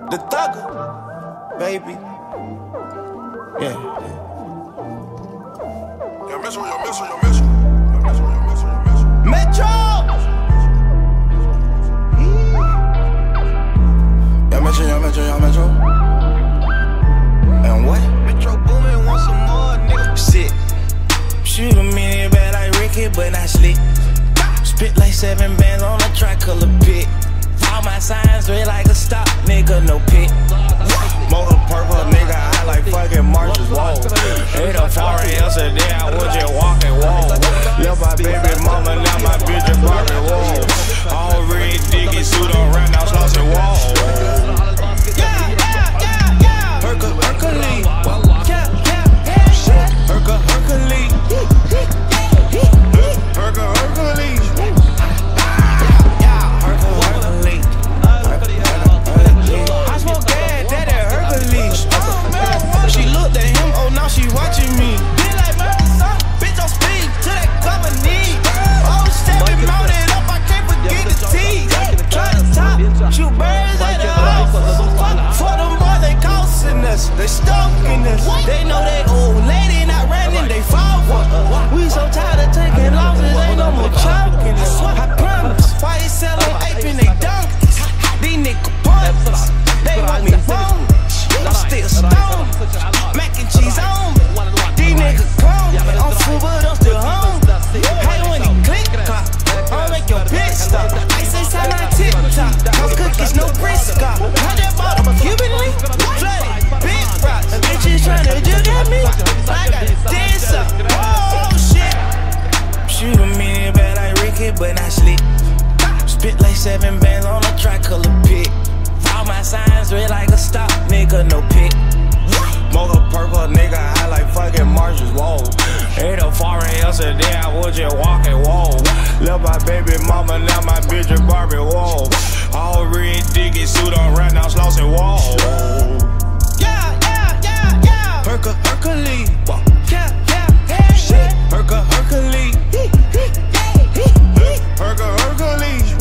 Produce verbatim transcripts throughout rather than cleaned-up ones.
The thugger, baby. Yeah. Yo, Metro, yo, Metro, yo, Metro. Yo, Metro, yo, Metro, yo, Metro. Metro! Yo, Metro, yo, Metro, yo, Metro. And what? Metro Boomin want some more, nigga. Shit. Shoot a minute bad like Ricky, but not slick. Spit like seven bands on a tricolor pit. All my signs red like a stop, nigga, no pit. Motor purple, nigga, I like fucking marches, whoa. Ain't no foreign else a day, I was just walking, whoa. Left my baby mama, now my bitch is Barbie, whoa. All red, diggy, suit on round, now slossy, whoa. Yeah, yeah, yeah, yeah. Herca, Hercules. Yeah, yeah, yeah. Herca, Hercules. Herca, Hercules. She watching me. Be like, man, son, bitch, on speed to that company. Oh, seven mounted up, I can't forget the T. Try to top, shoot birds at the house. Fuck for them boys, they costing us, they stalking us. They know they old lady not running, they fall for us. We so tired of taking losses, ain't no more choking us. I promise, why you selling ape in they donkeys? These niggas punks, they want me wrong. I'm still stoned, mac and cheese on me. These niggas clone me. I'm full but I'm still home. Hey, when it click clock, I'll make your bitch stop. I say sign on TikTok, cause cookies no briscoe. How that bottom Cuban link, flooded, big rocks. Bitches tryna jug at me, I got dance up. Oh shit. Shoot a minute bad like Ricky, but not slick. Spit like seven bands on a tricolor pit. All my signs red like a stop, nigga, no pit. Motor purple, nigga, I like fucking marches, whoa. Ain't no foreign else a day, I was just walking, whoa. Left my baby mama, now my bitch is Barbie, whoa. All red, diggy, suit on round, now slossy, whoa. Yeah, yeah, yeah, yeah. Herca, Hercules. Yeah, yeah, yeah, shit. Herca, Hercules. Herca, Hercules.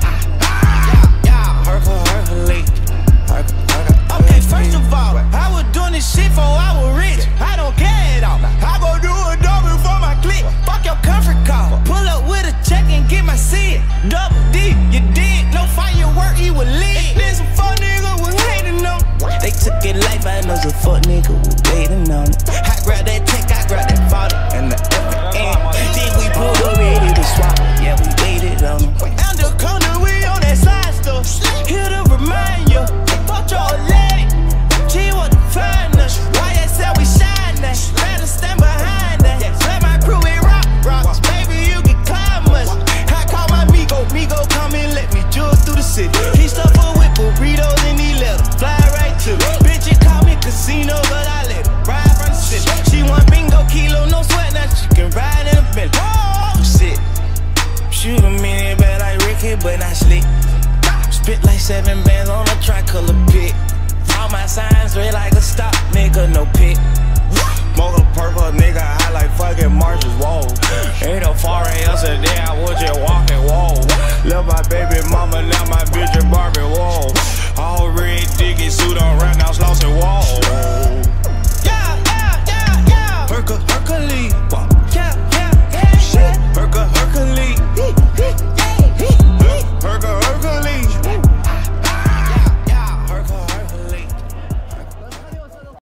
Okay, first of all, I was doing this shit before I was rich. I don't care at all. I go do a double for my clique. Fuck your comfort call. Pull up with a check and get my seat. Double D, you did. No firework, he was lit. Then some fuck nigga was hating on. They took it life, I know some fuck nigga was waiting on it. I grab that tech, I grab that forty and the F N. Then we pulled up ready to swap. Yeah, we waited on him. And the corner, we on that side stuff. Here to remind you. Fuck your lady, she want to find us. Y S L, we shine that. Better stand behind that. Let my crew we rock, rocks. Baby, you can climb us. I call my Migo, Migo come and let me jewel through the city. He stuff her with burritos and he let her fly right to me. Bitch, it call me casino, but I let her ride from the city. She want bingo, kilo, no sweat, now she can ride in a Bentley. Oh, shit. Shoot a minute bad like Ricky, but not slick. Spit like seven bands on a tricolor pit. All my signs red like a stop, nigga, no pit. Motor purple, nigga, I like fucking marches, whoa. Ain't no foreign else a day, I was just walking, whoa. Left my baby mama, now my